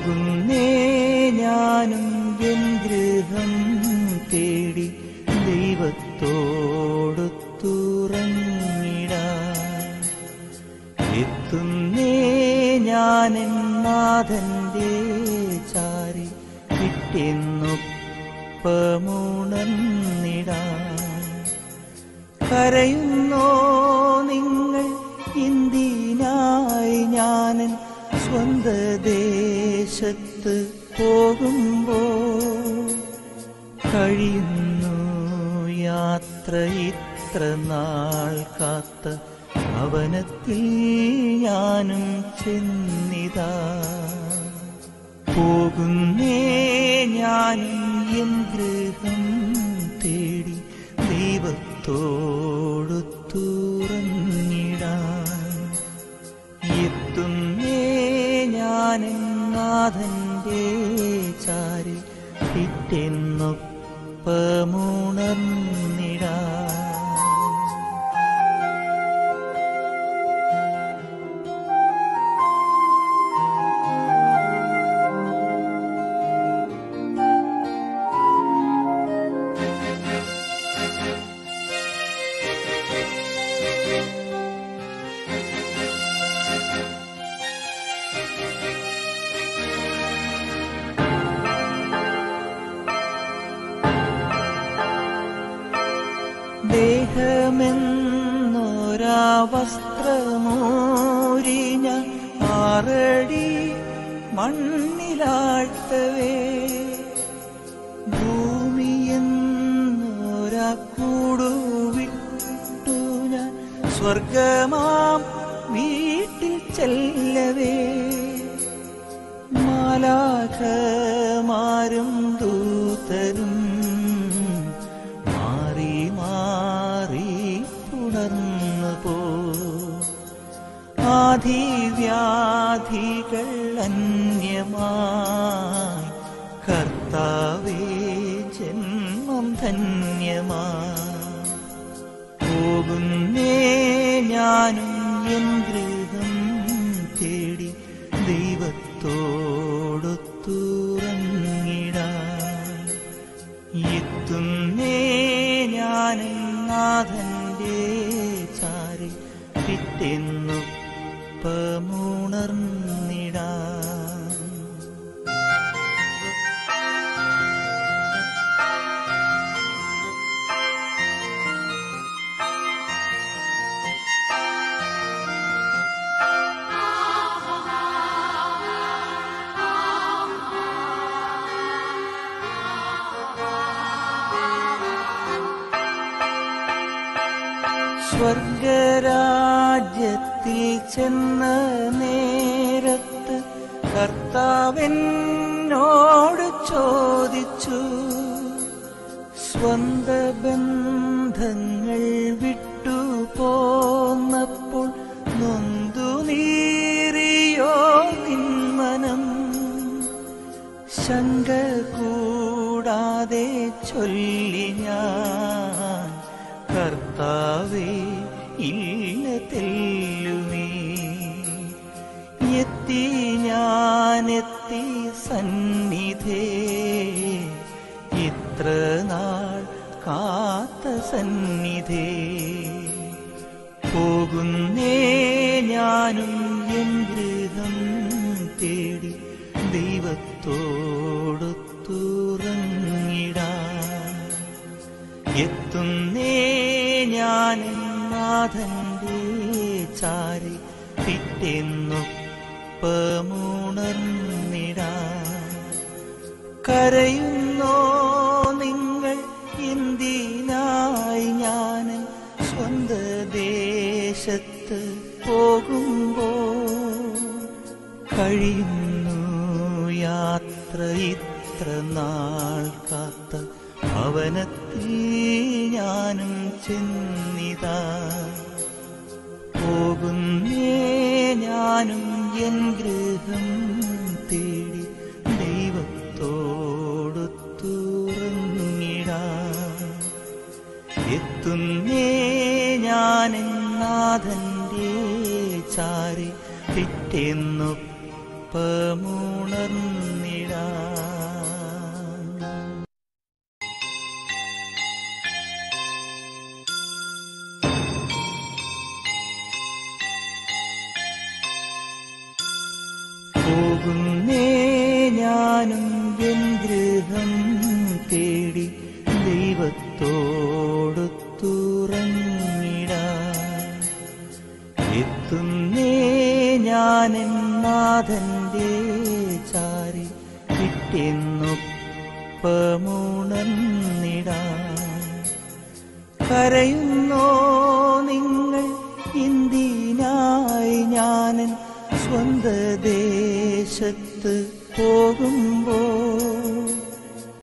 പോകുന്നേ ഞാനും എൻ ഗൃഹം തേടി ദൈവത്തോടൊത്തുറങ്ങിടാൻ. എത്തുന്നേ ഞാനെൻ നാഥന്റെ ചാരി കിട്ടിയെന്നൊപ്പമുണർന്നിടാൻ. കരയുന്നോ നിങ്ങൾ എന്തിനായി ഞാനൻ സ്വന്ത ദേശത്ത് പോകുമ്പോൾ? കഴിയുന്നു യാത്ര ഇത്ര നാൾ കാത്ത ഭവനത്തിൽ ഞാനും ചെന്നിതാ. പോകുന്നേ ഞാനും എൻ ഗൃഹം തേടി ദൈവത്തോടൊത്തുറങ്ങിടാൻ. എത്തുന്നേ ഞാനെൻ നാഥന്റെ ചാരി പിറ്റെന്നൊപ്പമുണർന്നിടാൻ. ദേഹമെന്നൊരാ വസ്ത്രമൂരിഞ്ഞ 6 അടി മണ്ണിലാഴ്ത്തവേ, ഭൂമിയെന്നൊരാ കൂടുവിട്ടു ഞാൻ സ്വർഗമാം വീട്ടിൽ ചെല്ലവേ, മാലാഖമാരും ദൂതരും പുണർന്നുപോ. ആധിവ്യാധികൾ അന്യമായി കർത്താവേ ജന്മം ധന്യമായി. പോകുന്നേ ഞാനും എൻ ഗൃഹം തേടി ദൈവത്തോടൊത്തുറങ്ങിടാൻ. എത്തുന്നേ ഞാനും നാഥന്റെ ചാരി പിറ്റെന്നൊപ്പമുണർന്നിടാൻ. സ്വർഗരാജ്യത്തിൽ ചെന്ന നേരത്ത് കർത്താവെന്നോട് ചോദിച്ചു, സ്വന്ത ബന്ധങ്ങൾ വിട്ടു പോന്നപ്പോൾ നൊന്തു നീറിയോ നിൻ മനം? ശങ്ക കൂടാതെ ചൊല്ലി ഞാൻ, കർത്താവേ ഇല്ല തെല്ലുമേ. എത്തി ഞാനെത്തി സന്നിധേ, ഇത്ര നാൾ കാത്ത സന്നിധേ. പോകുന്നേ ഞാനും എൻ ഗൃഹം തേടി ദൈവത്തോടൊത്തുറങ്ങിടാൻ. എത്തുന്നേ ഞാനെൻ നാഥന്റെ ചാരി പിറ്റെന്നൊപ്പമുണർന്നിടാൻ. കരയുന്നോ നിങ്ങൾ എന്തിനായി ഞാനൻ സ്വന്ത ദേശത്ത് പോകുമ്പോൾ? കഴിയുന്നു യാത്ര ഇത്ര നാൾ കാത്ത ഭവനത്തിൽ ഞാനും ചെന്നിതാ. പോകുന്നേ ഞാനും എൻ ഗൃഹം തേടി ദൈവത്തോടൊത്തുറങ്ങിടാൻ. എത്തുന്നേ ഞാനെൻ നാഥന്റെ ചാരി പിറ്റെന്നൊപ്പമുണർന്നിടാൻ. പോകുന്നേ ഞാനും എൻ ഗൃഹം തേടി ദൈവത്തോടൊത്തുറങ്ങിടാൻ. എത്തുന്നേ ഞാനെൻ നാഥന്റെ ചാരി കിട്ടിയെന്നൊപ്പമുണർന്നിടാൻ. കരയുന്നോ നിങ്ങൾ ഇന്ത്യനായി ഞാനൻ സ്വന്ത ദേശത്ത് പോകുമ്പോൾ?